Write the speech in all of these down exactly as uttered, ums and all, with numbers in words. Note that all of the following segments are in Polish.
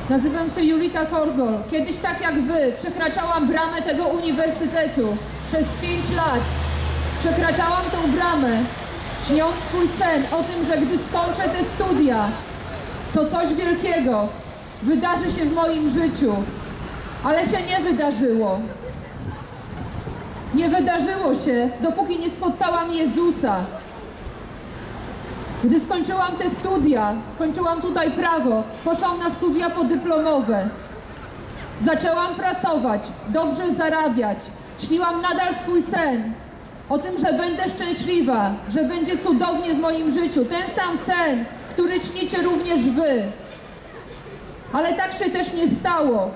Nazywam się Julita Korgol. Kiedyś tak jak wy przekraczałam bramę tego uniwersytetu. Przez pięć lat przekraczałam tą bramę, śniąc swój sen o tym, że gdy skończę te studia, to coś wielkiego wydarzy się w moim życiu. Ale się nie wydarzyło. Nie wydarzyło się, dopóki nie spotkałam Jezusa. Gdy skończyłam te studia, skończyłam tutaj prawo, poszłam na studia podyplomowe. Zaczęłam pracować, dobrze zarabiać. Śniłam nadal swój sen o tym, że będę szczęśliwa, że będzie cudownie w moim życiu. Ten sam sen, który śnicie również wy. Ale tak się też nie stało.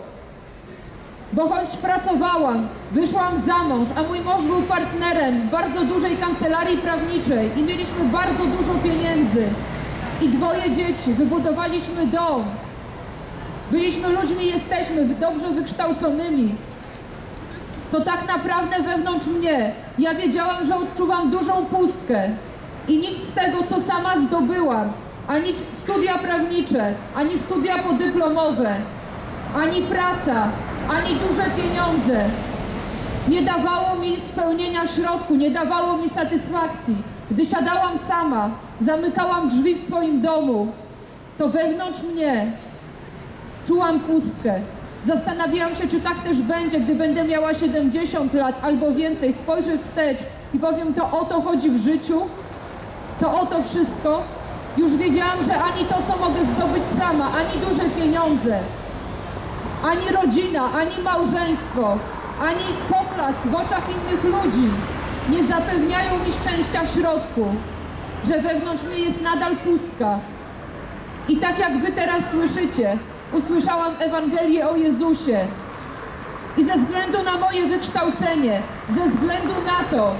Bo choć pracowałam, wyszłam za mąż, a mój mąż był partnerem w bardzo dużej kancelarii prawniczej i mieliśmy bardzo dużo pieniędzy i dwoje dzieci, wybudowaliśmy dom. Byliśmy ludźmi, jesteśmy dobrze wykształconymi. To tak naprawdę wewnątrz mnie, ja wiedziałam, że odczuwam dużą pustkę i nic z tego, co sama zdobyłam, ani studia prawnicze, ani studia podyplomowe, ani praca, ani duże pieniądze nie dawało mi spełnienia w środku, nie dawało mi satysfakcji. Gdy siadałam sama, zamykałam drzwi w swoim domu, to wewnątrz mnie czułam pustkę. Zastanawiałam się, czy tak też będzie, gdy będę miała siedemdziesiąt lat albo więcej. Spojrzę wstecz i powiem, to o to chodzi w życiu, to o to wszystko. Już wiedziałam, że ani to, co mogę zdobyć sama, ani duże pieniądze, ani rodzina, ani małżeństwo, ani poklask w oczach innych ludzi nie zapewniają mi szczęścia w środku, że wewnątrz mnie jest nadal pustka. I tak jak wy teraz słyszycie, usłyszałam Ewangelię o Jezusie i ze względu na moje wykształcenie, ze względu na to,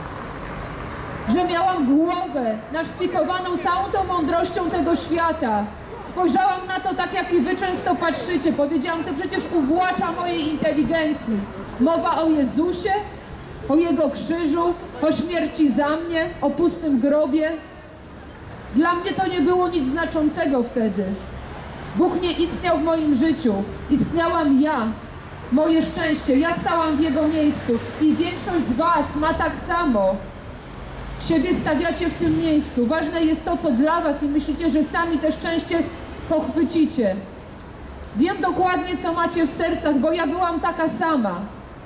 że miałam głowę naszpikowaną całą tą mądrością tego świata, spojrzałam na to tak, jak i wy często patrzycie. Powiedziałam, to przecież uwłacza mojej inteligencji. Mowa o Jezusie, o Jego krzyżu, o śmierci za mnie, o pustym grobie. Dla mnie to nie było nic znaczącego wtedy. Bóg nie istniał w moim życiu. Istniałam ja, moje szczęście. Ja stałam w Jego miejscu i większość z was ma tak samo. Siebie stawiacie w tym miejscu. Ważne jest to, co dla was i myślicie, że sami te szczęście pochwycicie. Wiem dokładnie, co macie w sercach, bo ja byłam taka sama.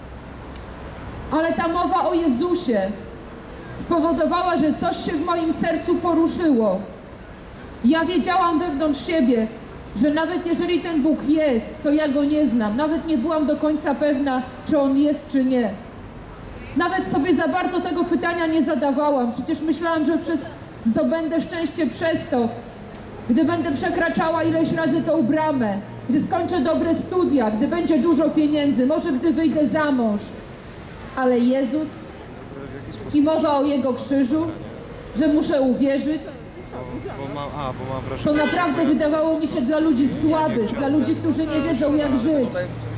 Ale ta mowa o Jezusie spowodowała, że coś się w moim sercu poruszyło. Ja wiedziałam wewnątrz siebie, że nawet jeżeli ten Bóg jest, to ja Go nie znam. Nawet nie byłam do końca pewna, czy On jest, czy nie. Nawet sobie za bardzo tego pytania nie zadawałam. Przecież myślałam, że przez, zdobędę szczęście przez to, gdy będę przekraczała ileś razy tą bramę, gdy skończę dobre studia, gdy będzie dużo pieniędzy, może gdy wyjdę za mąż. Ale Jezus i mowa o Jego krzyżu, że muszę uwierzyć, Bo mam, a, bo mam wrażenie, to naprawdę wydawało mi się dla ludzi słabych, dla ludzi, którzy nie wiedzą, jak żyć,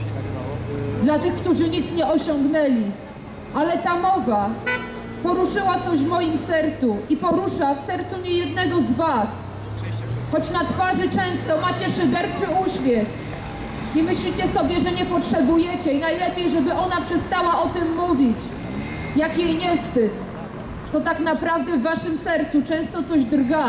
dla tych, którzy nic nie osiągnęli. Ale ta mowa poruszyła coś w moim sercu i porusza w sercu niejednego z was. Choć na twarzy często macie szyderczy uśmiech i myślicie sobie, że nie potrzebujecie i najlepiej, żeby ona przestała o tym mówić, jak jej nie wstyd, to tak naprawdę w waszym sercu często coś drga.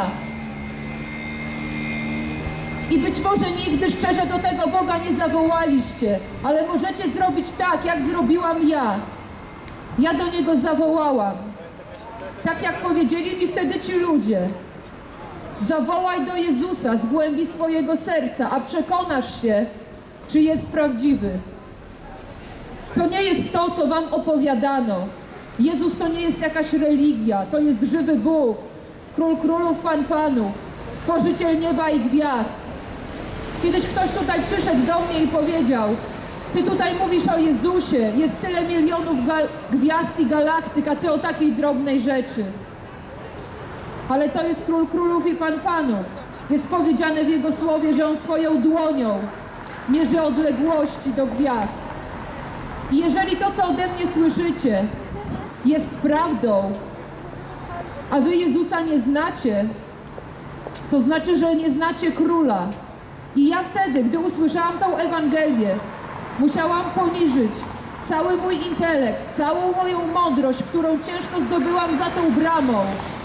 I być może nigdy szczerze do tego Boga nie zawołaliście, ale możecie zrobić tak, jak zrobiłam ja. Ja do Niego zawołałam. Tak jak powiedzieli mi wtedy ci ludzie. Zawołaj do Jezusa z głębi swojego serca, a przekonasz się, czy jest prawdziwy. To nie jest to, co wam opowiadano. Jezus to nie jest jakaś religia, to jest żywy Bóg, Król Królów, Pan Panów, Stworzyciel nieba i gwiazd. Kiedyś ktoś tutaj przyszedł do mnie i powiedział: ty tutaj mówisz o Jezusie, jest tyle milionów gwiazd i galaktyk, a ty o takiej drobnej rzeczy. Ale to jest Król Królów i Pan Panów. Jest powiedziane w Jego słowie, że On swoją dłonią mierzy odległości do gwiazd. I jeżeli to, co ode mnie słyszycie, jest prawdą, a wy Jezusa nie znacie, to znaczy, że nie znacie Króla. I ja wtedy, gdy usłyszałam tą Ewangelię, musiałam poniżyć cały mój intelekt, całą moją mądrość, którą ciężko zdobyłam za tą bramą,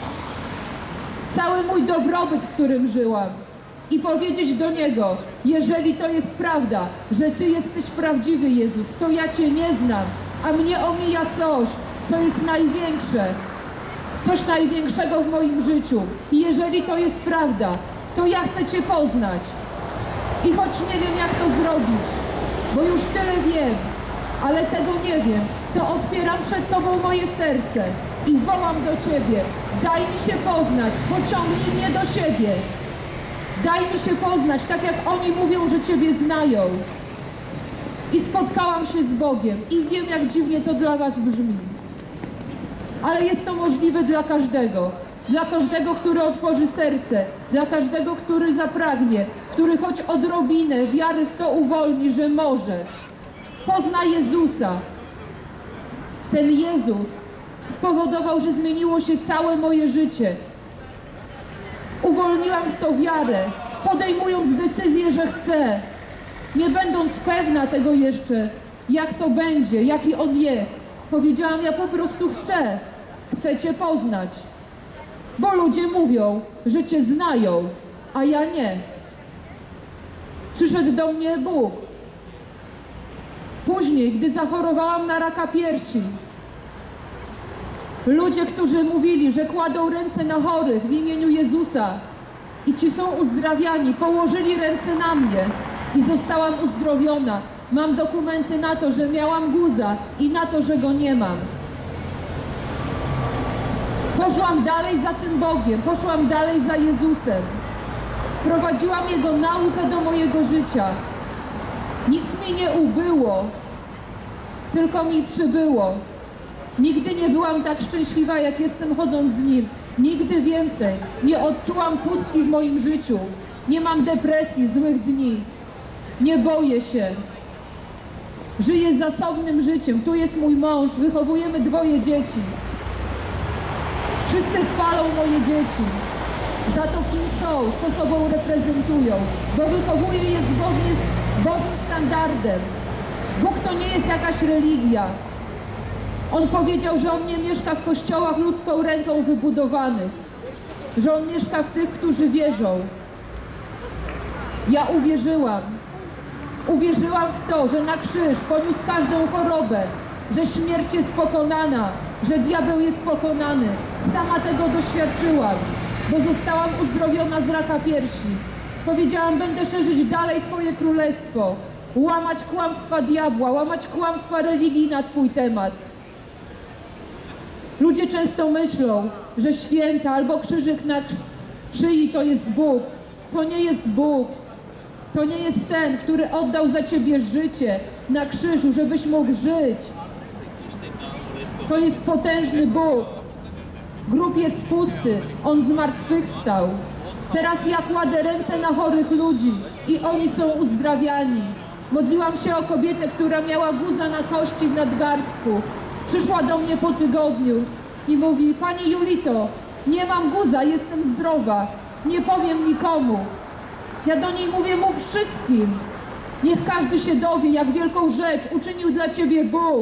cały mój dobrobyt, w którym żyłam, i powiedzieć do Niego: jeżeli to jest prawda, że Ty jesteś prawdziwy, Jezus, to ja Cię nie znam, a mnie omija coś, co jest największe, coś największego w moim życiu. I jeżeli to jest prawda, to ja chcę Cię poznać. I choć nie wiem, jak to zrobić, bo już tyle wiem, ale tego nie wiem, to otwieram przed Tobą moje serce i wołam do Ciebie: daj mi się poznać, pociągnij mnie do siebie. Daj mi się poznać, tak jak oni mówią, że Ciebie znają. I spotkałam się z Bogiem i wiem, jak dziwnie to dla Was brzmi. Ale jest to możliwe dla każdego. Dla każdego, który otworzy serce. Dla każdego, który zapragnie. Który choć odrobinę wiary w to uwolni, że może. Pozna Jezusa. Ten Jezus spowodował, że zmieniło się całe moje życie. Uwolniłam w to wiarę, podejmując decyzję, że chcę, nie będąc pewna tego jeszcze, jak to będzie, jaki On jest. Powiedziałam: ja po prostu chcę, chcę Cię poznać. Bo ludzie mówią, że Cię znają, a ja nie. Przyszedł do mnie Bóg. Później, gdy zachorowałam na raka piersi, ludzie, którzy mówili, że kładą ręce na chorych w imieniu Jezusa i ci są uzdrawiani, położyli ręce na mnie i zostałam uzdrowiona. Mam dokumenty na to, że miałam guza i na to, że go nie mam. Poszłam dalej za tym Bogiem, poszłam dalej za Jezusem. Wprowadziłam Jego naukę do mojego życia. Nic mi nie ubyło, tylko mi przybyło. Nigdy nie byłam tak szczęśliwa, jak jestem, chodząc z Nim. Nigdy więcej nie odczułam pustki w moim życiu. Nie mam depresji, złych dni. Nie boję się. Żyję zasobnym życiem. Tu jest mój mąż, wychowujemy dwoje dzieci. Wszyscy chwalą moje dzieci za to, kim są, co sobą reprezentują, bo wychowuję je zgodnie z Bożym standardem. Bóg to nie jest jakaś religia. On powiedział, że On nie mieszka w kościołach ludzką ręką wybudowanych, że On mieszka w tych, którzy wierzą. Ja uwierzyłam. Uwierzyłam w to, że na krzyż poniósł każdą chorobę, że śmierć jest pokonana, że diabeł jest pokonany. Sama tego doświadczyłam, bo zostałam uzdrowiona z raka piersi. Powiedziałam: będę szerzyć dalej Twoje królestwo, łamać kłamstwa diabła, łamać kłamstwa religii na Twój temat. Ludzie często myślą, że święta albo krzyżyk na szyi to jest Bóg. To nie jest Bóg. To nie jest ten, który oddał za Ciebie życie na krzyżu, żebyś mógł żyć. To jest potężny Bóg. Grób jest pusty, On zmartwychwstał. Teraz ja kładę ręce na chorych ludzi i oni są uzdrawiani. Modliłam się o kobietę, która miała guza na kości w nadgarstku. Przyszła do mnie po tygodniu i mówi: Pani Julito, nie mam guza, jestem zdrowa, nie powiem nikomu. Ja do niej mówię: mów wszystkim. Niech każdy się dowie, jak wielką rzecz uczynił dla Ciebie Bóg.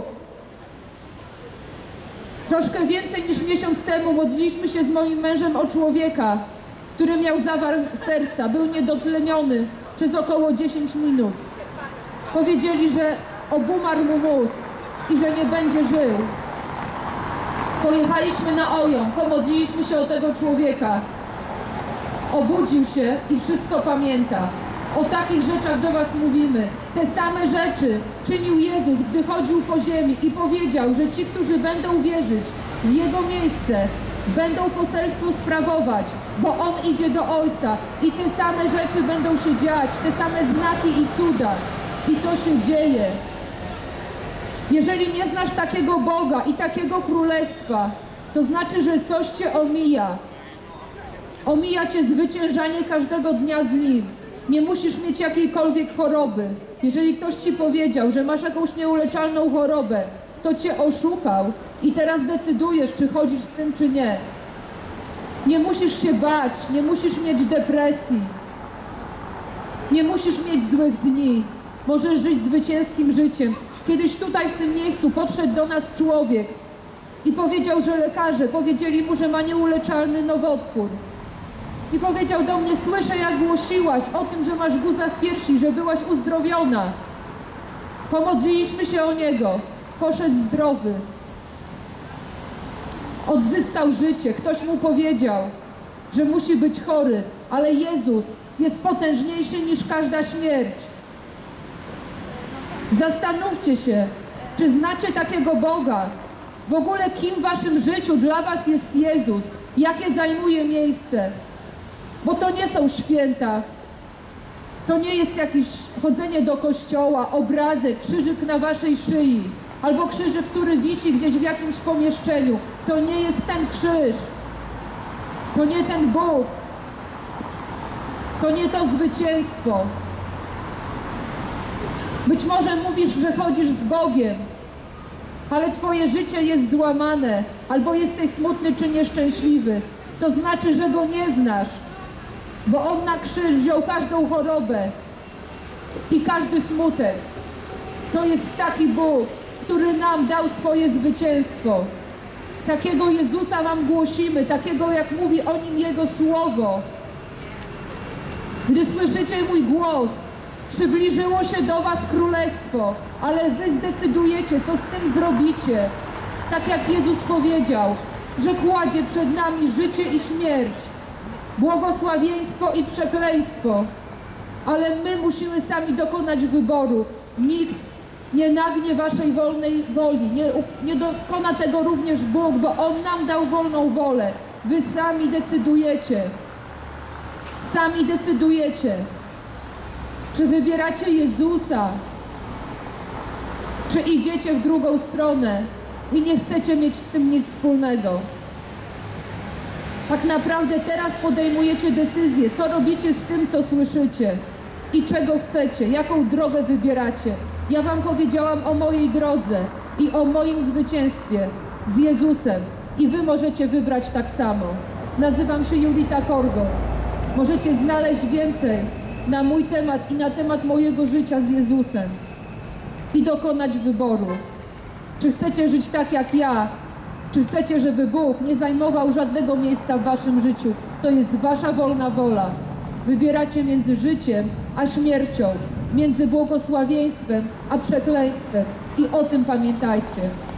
Troszkę więcej niż miesiąc temu modliliśmy się z moim mężem o człowieka, który miał zawar serca, był niedotleniony przez około dziesięć minut. Powiedzieli, że obumarł mu mózg i że nie będzie żył. Pojechaliśmy na Oją, pomodliliśmy się o tego człowieka. Obudził się i wszystko pamięta. O takich rzeczach do Was mówimy. Te same rzeczy czynił Jezus, gdy chodził po ziemi i powiedział, że ci, którzy będą wierzyć w Jego miejsce, będą poselstwo sprawować, bo On idzie do Ojca i te same rzeczy będą się dziać, te same znaki i cuda. I to się dzieje. Jeżeli nie znasz takiego Boga i takiego królestwa, to znaczy, że coś Cię omija. Omija Cię zwyciężanie każdego dnia z Nim. Nie musisz mieć jakiejkolwiek choroby. Jeżeli ktoś Ci powiedział, że masz jakąś nieuleczalną chorobę, to Cię oszukał i teraz decydujesz, czy chodzisz z tym, czy nie. Nie musisz się bać, nie musisz mieć depresji. Nie musisz mieć złych dni. Możesz żyć zwycięskim życiem. Kiedyś tutaj w tym miejscu podszedł do nas człowiek i powiedział, że lekarze powiedzieli mu, że ma nieuleczalny nowotwór. I powiedział do mnie: słyszę, jak głosiłaś o tym, że masz guzach piersi, że byłaś uzdrowiona. Pomodliliśmy się o niego. Poszedł zdrowy. Odzyskał życie. Ktoś mu powiedział, że musi być chory, ale Jezus jest potężniejszy niż każda śmierć. Zastanówcie się, czy znacie takiego Boga? W ogóle kim w waszym życiu dla was jest Jezus? Jakie zajmuje miejsce? Bo to nie są święta. To nie jest jakieś chodzenie do kościoła, obrazek, krzyżyk na waszej szyi, albo krzyżyk, który wisi gdzieś w jakimś pomieszczeniu. To nie jest ten krzyż. To nie ten Bóg. To nie to zwycięstwo. Być może mówisz, że chodzisz z Bogiem, ale twoje życie jest złamane, albo jesteś smutny czy nieszczęśliwy. To znaczy, że Go nie znasz, bo On na krzyż wziął każdą chorobę i każdy smutek. To jest taki Bóg, który nam dał swoje zwycięstwo. Takiego Jezusa wam głosimy, takiego, jak mówi o Nim Jego Słowo. Gdy słyszycie mój głos, przybliżyło się do was królestwo, ale wy zdecydujecie, co z tym zrobicie. Tak jak Jezus powiedział, że kładzie przed nami życie i śmierć, błogosławieństwo i przekleństwo. Ale my musimy sami dokonać wyboru. Nikt nie nagnie waszej wolnej woli. Nie, nie dokona tego również Bóg, bo On nam dał wolną wolę. Wy sami decydujecie. Sami decydujecie. Czy wybieracie Jezusa? Czy idziecie w drugą stronę i nie chcecie mieć z tym nic wspólnego? Tak naprawdę teraz podejmujecie decyzję, co robicie z tym, co słyszycie i czego chcecie, jaką drogę wybieracie. Ja wam powiedziałam o mojej drodze i o moim zwycięstwie z Jezusem i wy możecie wybrać tak samo. Nazywam się Julita Korgo. Możecie znaleźć więcej na mój temat i na temat mojego życia z Jezusem i dokonać wyboru. Czy chcecie żyć tak jak ja? Czy chcecie, żeby Bóg nie zajmował żadnego miejsca w waszym życiu? To jest wasza wolna wola. Wybieracie między życiem a śmiercią, między błogosławieństwem a przekleństwem i o tym pamiętajcie.